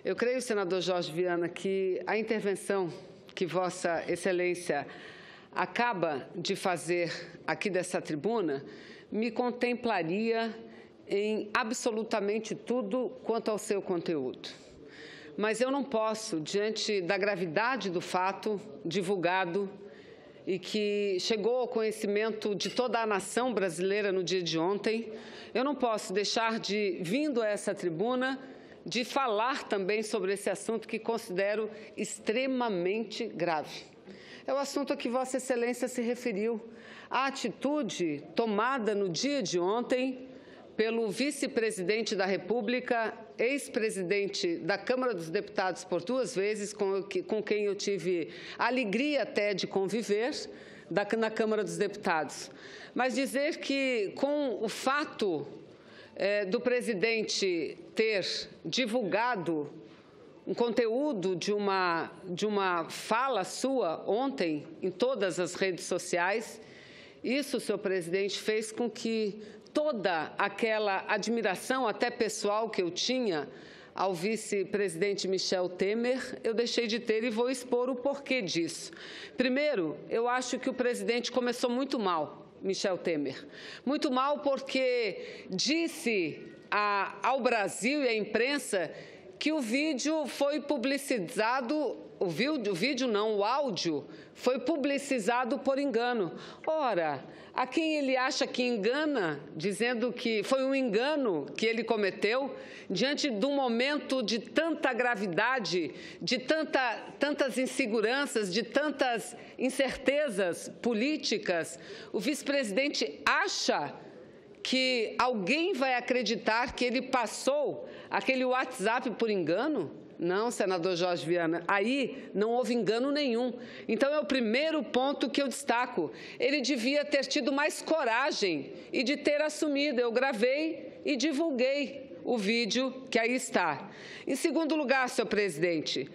Eu creio, senador Jorge Viana, que a intervenção que Vossa Excelência acaba de fazer aqui dessa tribuna me contemplaria em absolutamente tudo quanto ao seu conteúdo. Mas eu não posso, diante da gravidade do fato divulgado e que chegou ao conhecimento de toda a nação brasileira no dia de ontem, eu não posso deixar de, vindo a essa tribuna, de falar também sobre esse assunto que considero extremamente grave. É o assunto a que Vossa Excelência se referiu, a atitude tomada no dia de ontem pelo vice-presidente da República, ex-presidente da Câmara dos Deputados por 2 vezes, com quem eu tive a alegria até de conviver na Câmara dos Deputados. Mas dizer que com o fato do presidente ter divulgado um conteúdo de uma fala sua ontem em todas as redes sociais, isso, senhor presidente, fez com que toda aquela admiração, até pessoal, que eu tinha ao vice-presidente Michel Temer, eu deixei de ter e vou expor o porquê disso. Primeiro, eu acho que o presidente começou muito mal, Michel Temer. Muito mal porque disse ao Brasil e à imprensa que o vídeo foi publicizado, o áudio foi publicizado por engano. Ora, a quem ele acha que engana, dizendo que foi um engano que ele cometeu, diante de um momento de tanta gravidade, de tantas inseguranças, de tantas incertezas políticas, o vice-presidente acha que alguém vai acreditar que ele passou aquele WhatsApp por engano? Não, senador Jorge Viana, aí não houve engano nenhum. Então é o primeiro ponto que eu destaco. Ele devia ter tido mais coragem e de ter assumido. Eu gravei e divulguei o vídeo que aí está. Em segundo lugar, senhor presidente,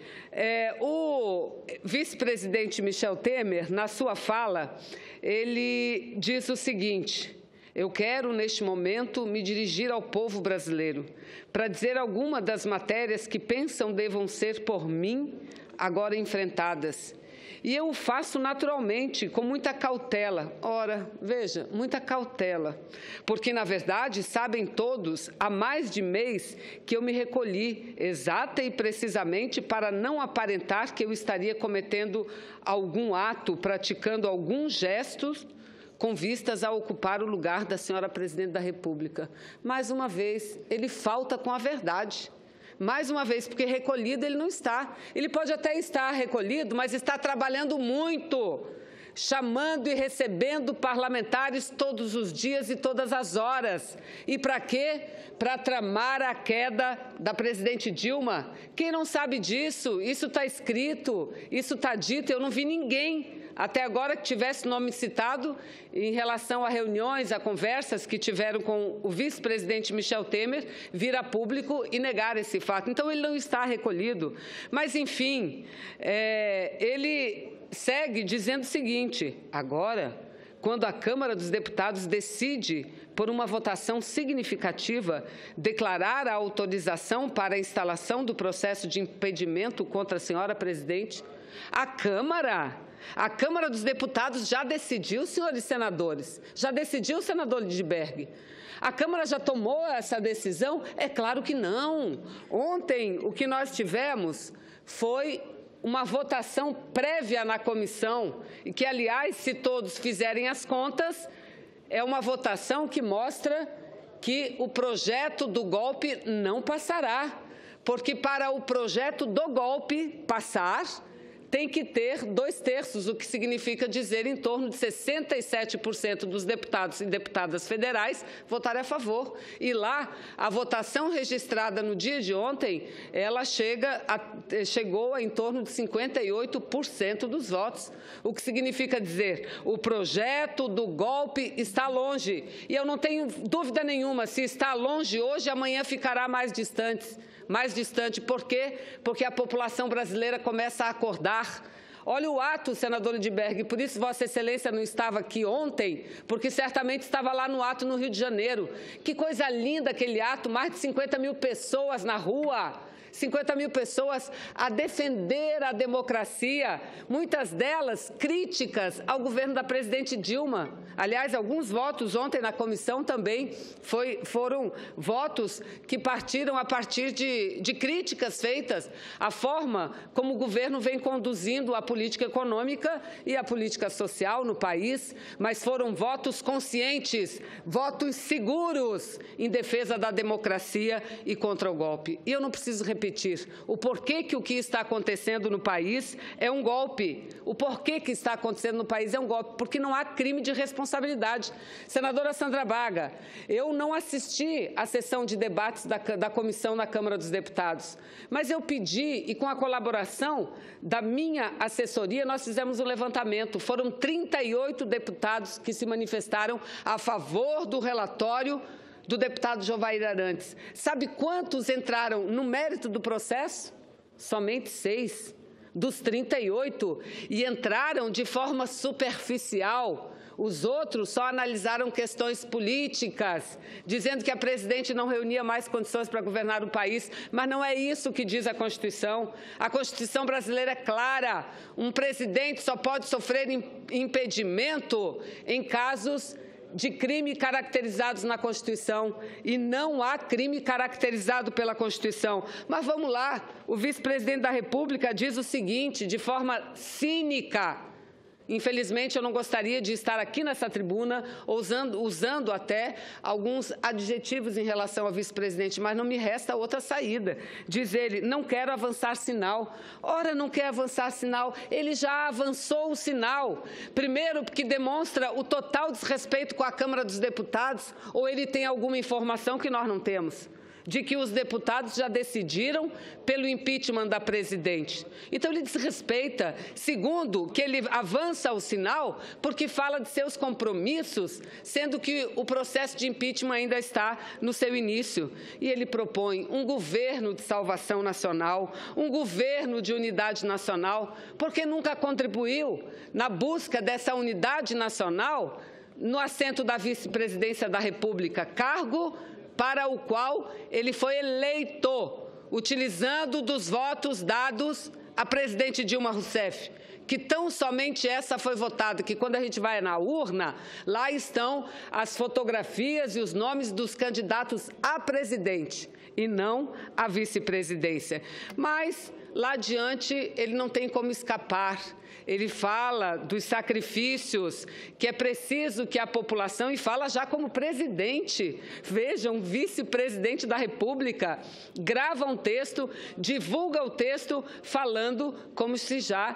o vice-presidente Michel Temer, na sua fala, ele diz o seguinte: eu quero, neste momento, me dirigir ao povo brasileiro para dizer alguma das matérias que pensam devam ser por mim agora enfrentadas. E eu o faço naturalmente, com muita cautela. Ora, veja, muita cautela. Porque, na verdade, sabem todos, há mais de mês que eu me recolhi, exata e precisamente para não aparentar que eu estaria cometendo algum ato, praticando algum gesto com vistas a ocupar o lugar da senhora presidente da República. Mais uma vez, ele falta com a verdade. Mais uma vez, porque recolhido ele não está. Ele pode até estar recolhido, mas está trabalhando muito, chamando e recebendo parlamentares todos os dias e todas as horas. E para quê? Para tramar a queda da presidente Dilma. Quem não sabe disso? Isso está escrito, isso está dito. Eu não vi ninguém até agora que tivesse nome citado em relação a reuniões, a conversas que tiveram com o vice-presidente Michel Temer, vir a público e negar esse fato. Então, ele não está recolhido. Mas, enfim, ele segue dizendo o seguinte: agora, quando a Câmara dos Deputados decide, por uma votação significativa, declarar a autorização para a instalação do processo de impedimento contra a senhora presidente, a Câmara dos Deputados já decidiu, senhores senadores, já decidiu, senador Lindbergh. A Câmara já tomou essa decisão? É claro que não. Ontem, o que nós tivemos foi uma votação prévia na comissão, e que, aliás, se todos fizerem as contas, é uma votação que mostra que o projeto do golpe não passará, porque para o projeto do golpe passar, tem que ter 2/3, o que significa dizer em torno de 67% dos deputados e deputadas federais votarem a favor. E lá, a votação registrada no dia de ontem, ela chegou a em torno de 58% dos votos, o que significa dizer o projeto do golpe está longe. E eu não tenho dúvida nenhuma, se está longe hoje, amanhã ficará mais distante. Por quê? Porque a população brasileira começa a acordar. Olha o ato, senador Lindbergh, por isso Vossa Excelência não estava aqui ontem, porque certamente estava lá no ato no Rio de Janeiro. Que coisa linda aquele ato, mais de 50 mil pessoas na rua, 50 mil pessoas a defender a democracia, muitas delas críticas ao governo da presidente Dilma. Aliás, alguns votos ontem na comissão também foram votos que partiram a partir de críticas feitas à forma como o governo vem conduzindo a política econômica e a política social no país, mas foram votos conscientes, votos seguros em defesa da democracia e contra o golpe. E eu não preciso repetir o porquê que o que está acontecendo no país é um golpe. O porquê que está acontecendo no país é um golpe, porque não há crime de responsabilidade. Senadora Sandra Braga, eu não assisti à sessão de debates da comissão na Câmara dos Deputados, mas eu pedi, e com a colaboração da minha assessoria, nós fizemos um levantamento. Foram 38 deputados que se manifestaram a favor do relatório do deputado Jovair Arantes. Sabe quantos entraram no mérito do processo? Somente 6 dos 38, e entraram de forma superficial. Os outros só analisaram questões políticas, dizendo que a presidente não reunia mais condições para governar o país, mas não é isso que diz a Constituição. A Constituição brasileira é clara: um presidente só pode sofrer impedimento em casos de crime caracterizados na Constituição, e não há crime caracterizado pela Constituição. Mas vamos lá, o vice-presidente da República diz o seguinte, de forma cínica. Infelizmente, eu não gostaria de estar aqui nessa tribuna usando até alguns adjetivos em relação ao vice-presidente, mas não me resta outra saída. Diz ele: não quero avançar sinal. Ora, não quer avançar sinal, ele já avançou o sinal. Primeiro, porque demonstra o total desrespeito com a Câmara dos Deputados, ou ele tem alguma informação que nós não temos, de que os deputados já decidiram pelo impeachment da presidente. Então, ele desrespeita. Segundo, que ele avança o sinal porque fala de seus compromissos, sendo que o processo de impeachment ainda está no seu início. E ele propõe um governo de salvação nacional, um governo de unidade nacional, porque nunca contribuiu na busca dessa unidade nacional no assento da vice-presidência da República, cargo para o qual ele foi eleito, utilizando dos votos dados à presidente Dilma Rousseff, que tão somente essa foi votada, que quando a gente vai na urna, lá estão as fotografias e os nomes dos candidatos a presidente, e não à vice-presidência. Mas, lá adiante, ele não tem como escapar. Ele fala dos sacrifícios que é preciso que a população, e fala já como presidente, veja, um vice-presidente da República, grava um texto, divulga o texto, falando como se já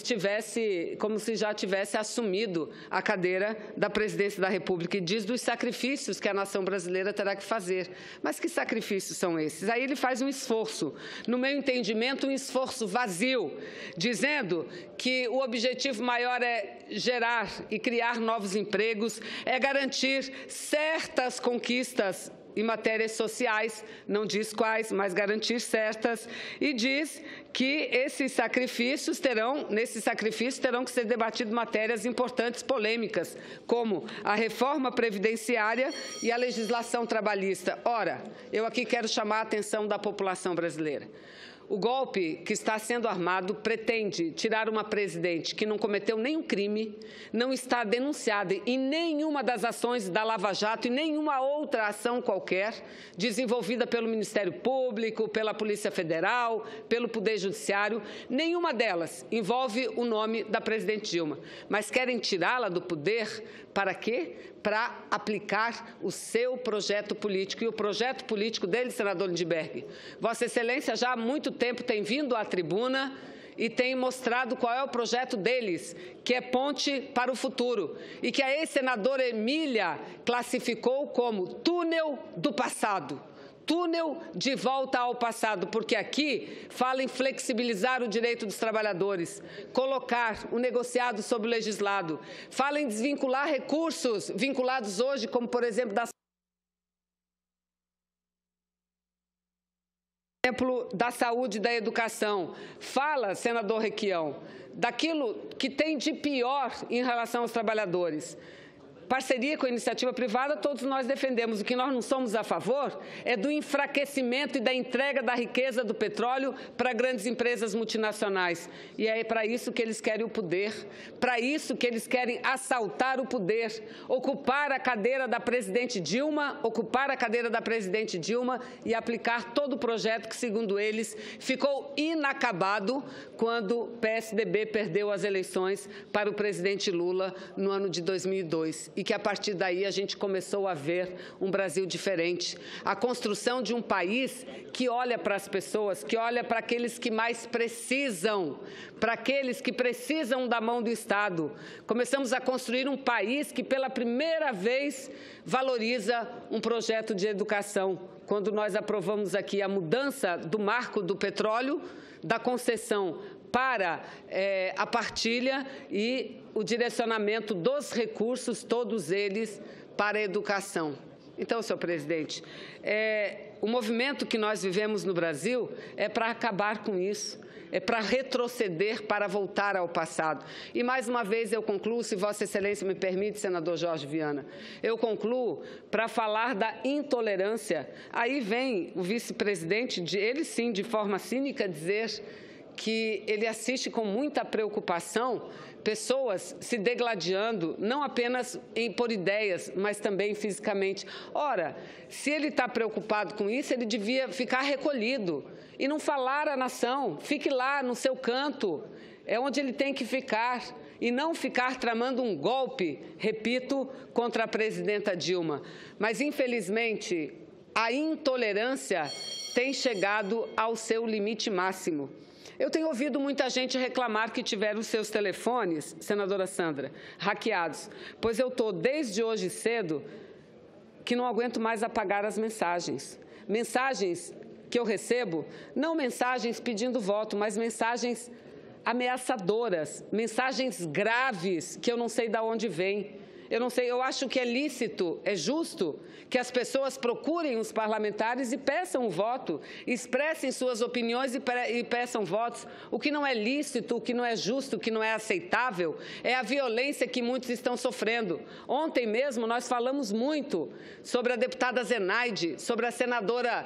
tivesse assumido a cadeira da presidência da República, e diz dos sacrifícios que a nação brasileira terá que fazer. Mas que sacrifícios são esses? Aí ele faz um esforço, no meu entendimento, um esforço vazio, dizendo que o objetivo maior é gerar e criar novos empregos, é garantir certas conquistas em matérias sociais, não diz quais, mas garantir certas, e diz que nesses sacrifícios terão que ser debatidas matérias importantes, polêmicas, como a reforma previdenciária e a legislação trabalhista. Ora, eu aqui quero chamar a atenção da população brasileira. O golpe que está sendo armado pretende tirar uma presidente que não cometeu nenhum crime, não está denunciada em nenhuma das ações da Lava Jato e nenhuma outra ação qualquer desenvolvida pelo Ministério Público, pela Polícia Federal, pelo Poder Judiciário. Nenhuma delas envolve o nome da presidente Dilma. Mas querem tirá-la do poder para quê? Para aplicar o seu projeto político. E o projeto político dele, senador Lindbergh, Vossa Excelência já há muito tempo tem vindo à tribuna e tem mostrado qual é o projeto deles, que é ponte para o futuro, e que a ex-senadora Emília classificou como túnel do passado. Túnel de volta ao passado, porque aqui fala em flexibilizar o direito dos trabalhadores, colocar o negociado sobre o legislado, fala em desvincular recursos vinculados hoje, como, por exemplo, da saúde e da educação. Fala, senador Requião, daquilo que tem de pior em relação aos trabalhadores. parceria com a iniciativa privada, todos nós defendemos. O que nós não somos a favor é do enfraquecimento e da entrega da riqueza do petróleo para grandes empresas multinacionais. E é para isso que eles querem o poder, para isso que eles querem assaltar o poder, ocupar a cadeira da presidente Dilma, e aplicar todo o projeto que, segundo eles, ficou inacabado quando o PSDB perdeu as eleições para o presidente Lula no ano de 2002. E que, a partir daí, a gente começou a ver um Brasil diferente. A construção de um país que olha para as pessoas, que olha para aqueles que mais precisam, para aqueles que precisam da mão do Estado. Começamos a construir um país que, pela primeira vez, valoriza um projeto de educação. Quando nós aprovamos aqui a mudança do marco do petróleo, da concessão para a partilha e o direcionamento dos recursos, todos eles, para a educação. Então, senhor presidente, o movimento que nós vivemos no Brasil é para acabar com isso, é para retroceder, para voltar ao passado. E, mais uma vez, eu concluo, se Vossa Excelência me permite, senador Jorge Viana, eu concluo para falar da intolerância. Aí vem o vice-presidente, ele sim, de forma cínica, dizer que ele assiste com muita preocupação pessoas se degladiando, não apenas por ideias, mas também fisicamente. Ora, se ele está preocupado com isso, ele devia ficar recolhido e não falar à nação. Fique lá no seu canto, é onde ele tem que ficar, e não ficar tramando um golpe, repito, contra a presidenta Dilma. Mas, infelizmente, a intolerância tem chegado ao seu limite máximo. Eu tenho ouvido muita gente reclamar que tiveram os seus telefones, senadora Sandra, hackeados, pois eu estou, desde hoje cedo, que não aguento mais apagar as mensagens. Mensagens que eu recebo, não mensagens pedindo voto, mas mensagens ameaçadoras, mensagens graves que eu não sei de onde vêm. Eu acho que é lícito, é justo que as pessoas procurem os parlamentares e peçam o voto, expressem suas opiniões e peçam votos. O que não é lícito, o que não é justo, o que não é aceitável é a violência que muitos estão sofrendo. Ontem mesmo nós falamos muito sobre a deputada Zenaide, sobre a senadora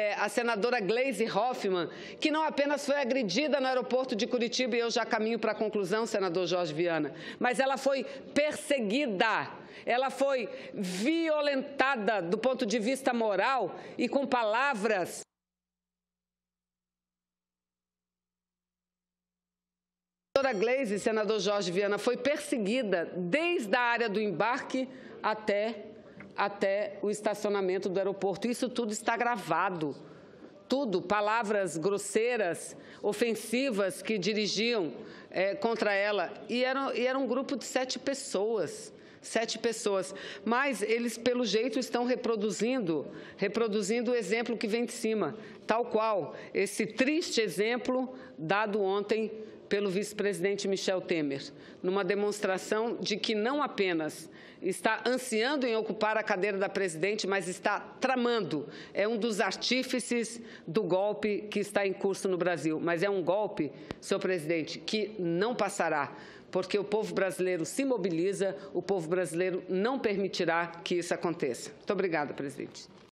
Gleisi Hoffmann, que não apenas foi agredida no aeroporto de Curitiba, e eu já caminho para a conclusão, senador Jorge Viana, mas ela foi perseguida. Ela foi violentada do ponto de vista moral e com palavras. A senadora Gleisi, senador Jorge Viana, foi perseguida desde a área do embarque até o estacionamento do aeroporto. Isso tudo está gravado. Tudo, palavras grosseiras, ofensivas que dirigiam contra ela. E era um grupo de 7 pessoas. 7 pessoas, mas eles, pelo jeito, estão reproduzindo o exemplo que vem de cima, tal qual esse triste exemplo dado ontem pelo vice-presidente Michel Temer, numa demonstração de que não apenas está ansiando em ocupar a cadeira da presidente, mas está tramando. É um dos artífices do golpe que está em curso no Brasil. Mas é um golpe, senhor presidente, que não passará, porque o povo brasileiro se mobiliza, o povo brasileiro não permitirá que isso aconteça. Muito obrigada, presidente.